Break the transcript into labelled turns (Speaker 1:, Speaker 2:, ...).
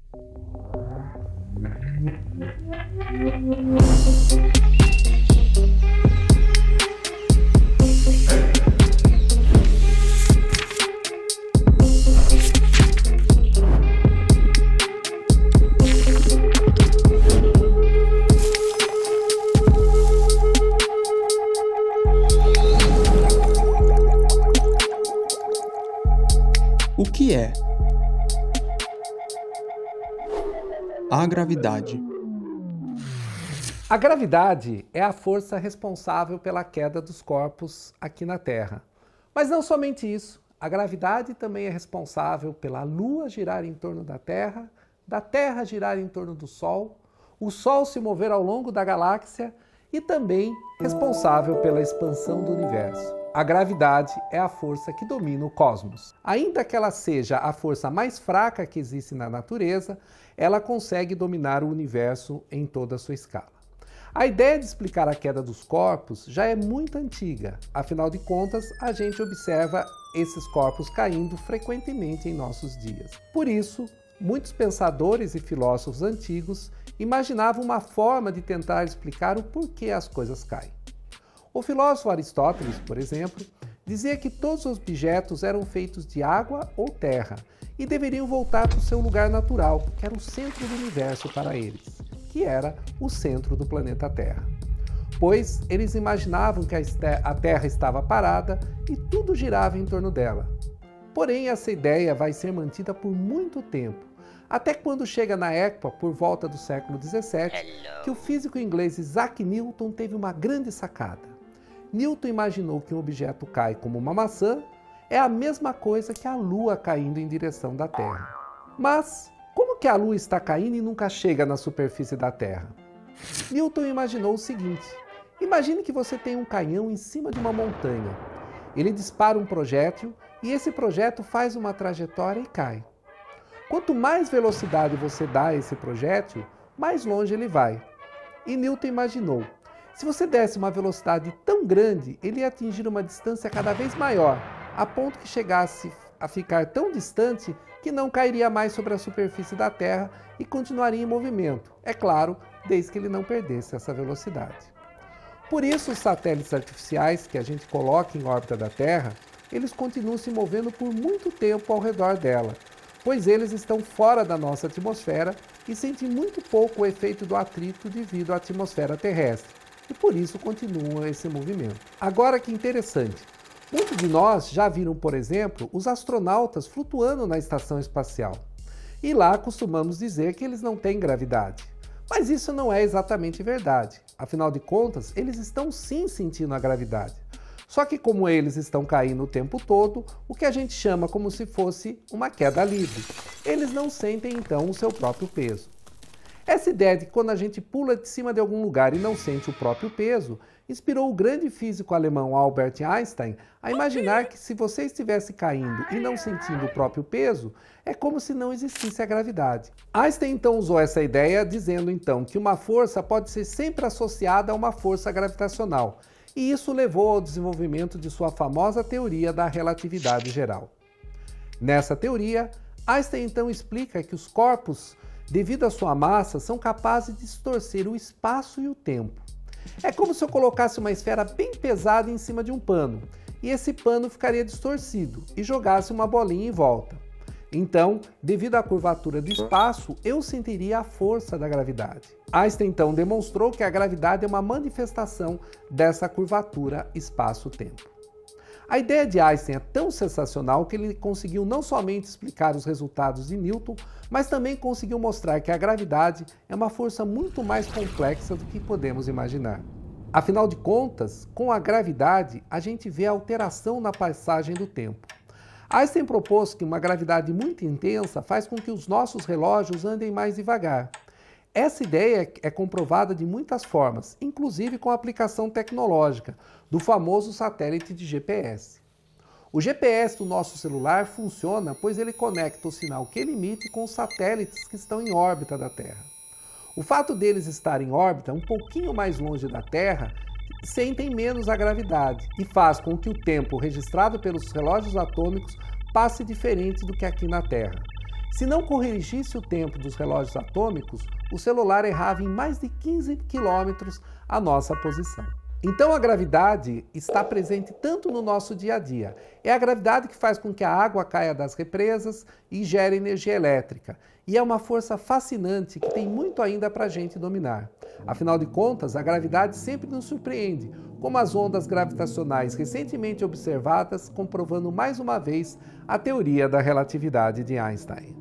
Speaker 1: O que é a gravidade?
Speaker 2: A gravidade é a força responsável pela queda dos corpos aqui na Terra. Mas não somente isso, a gravidade também é responsável pela Lua girar em torno da Terra girar em torno do Sol, o Sol se mover ao longo da galáxia e também responsável pela expansão do universo. A gravidade é a força que domina o cosmos. Ainda que ela seja a força mais fraca que existe na natureza, ela consegue dominar o universo em toda a sua escala. A ideia de explicar a queda dos corpos já é muito antiga, afinal de contas, a gente observa esses corpos caindo frequentemente em nossos dias. Por isso, muitos pensadores e filósofos antigos imaginavam uma forma de tentar explicar o porquê as coisas caem. O filósofo Aristóteles, por exemplo, dizia que todos os objetos eram feitos de água ou terra e deveriam voltar para o seu lugar natural, que era o centro do universo para eles, que era o centro do planeta Terra. Pois eles imaginavam que a Terra estava parada e tudo girava em torno dela. Porém, essa ideia vai ser mantida por muito tempo, até quando chega na época, por volta do século XVII, que o físico inglês Isaac Newton teve uma grande sacada. Newton imaginou que um objeto cai como uma maçã é a mesma coisa que a Lua caindo em direção da Terra. Mas como que a Lua está caindo e nunca chega na superfície da Terra? Newton imaginou o seguinte: imagine que você tem um canhão em cima de uma montanha. Ele dispara um projétil e esse projétil faz uma trajetória e cai. Quanto mais velocidade você dá a esse projétil, mais longe ele vai. E Newton imaginou: se você desse uma velocidade tão grande, ele ia atingir uma distância cada vez maior, a ponto que chegasse a ficar tão distante que não cairia mais sobre a superfície da Terra e continuaria em movimento. É claro, desde que ele não perdesse essa velocidade. Por isso, os satélites artificiais que a gente coloca em órbita da Terra, eles continuam se movendo por muito tempo ao redor dela, pois eles estão fora da nossa atmosfera e sentem muito pouco o efeito do atrito devido à atmosfera terrestre. E por isso continuam esse movimento. Agora que interessante, muitos de nós já viram, por exemplo, os astronautas flutuando na estação espacial. E lá costumamos dizer que eles não têm gravidade. Mas isso não é exatamente verdade. Afinal de contas, eles estão sim sentindo a gravidade. Só que como eles estão caindo o tempo todo, o que a gente chama como se fosse uma queda livre. Eles não sentem então o seu próprio peso. Essa ideia de que quando a gente pula de cima de algum lugar e não sente o próprio peso, inspirou o grande físico alemão Albert Einstein a imaginar que se você estivesse caindo e não sentindo o próprio peso, é como se não existisse a gravidade. Einstein então usou essa ideia dizendo então que uma força pode ser sempre associada a uma força gravitacional, e isso levou ao desenvolvimento de sua famosa teoria da relatividade geral. Nessa teoria, Einstein então explica que os corpos, devido à sua massa, são capazes de distorcer o espaço e o tempo. É como se eu colocasse uma esfera bem pesada em cima de um pano, e esse pano ficaria distorcido, e jogasse uma bolinha em volta. Então, devido à curvatura do espaço, eu sentiria a força da gravidade. Einstein então demonstrou que a gravidade é uma manifestação dessa curvatura espaço-tempo. A ideia de Einstein é tão sensacional que ele conseguiu não somente explicar os resultados de Newton, mas também conseguiu mostrar que a gravidade é uma força muito mais complexa do que podemos imaginar. Afinal de contas, com a gravidade, a gente vê a alteração na passagem do tempo. Einstein propôs que uma gravidade muito intensa faz com que os nossos relógios andem mais devagar. Essa ideia é comprovada de muitas formas, inclusive com a aplicação tecnológica do famoso satélite de GPS. O GPS do nosso celular funciona pois ele conecta o sinal que ele emite com os satélites que estão em órbita da Terra. O fato deles estarem em órbita um pouquinho mais longe da Terra sentem menos a gravidade e faz com que o tempo registrado pelos relógios atômicos passe diferente do que aqui na Terra. Se não corrigisse o tempo dos relógios atômicos, o celular errava em mais de 15 quilômetros a nossa posição. Então a gravidade está presente tanto no nosso dia a dia. É a gravidade que faz com que a água caia das represas e gere energia elétrica. E é uma força fascinante que tem muito ainda para a gente dominar. Afinal de contas, a gravidade sempre nos surpreende, como as ondas gravitacionais recentemente observadas, comprovando mais uma vez a teoria da relatividade de Einstein.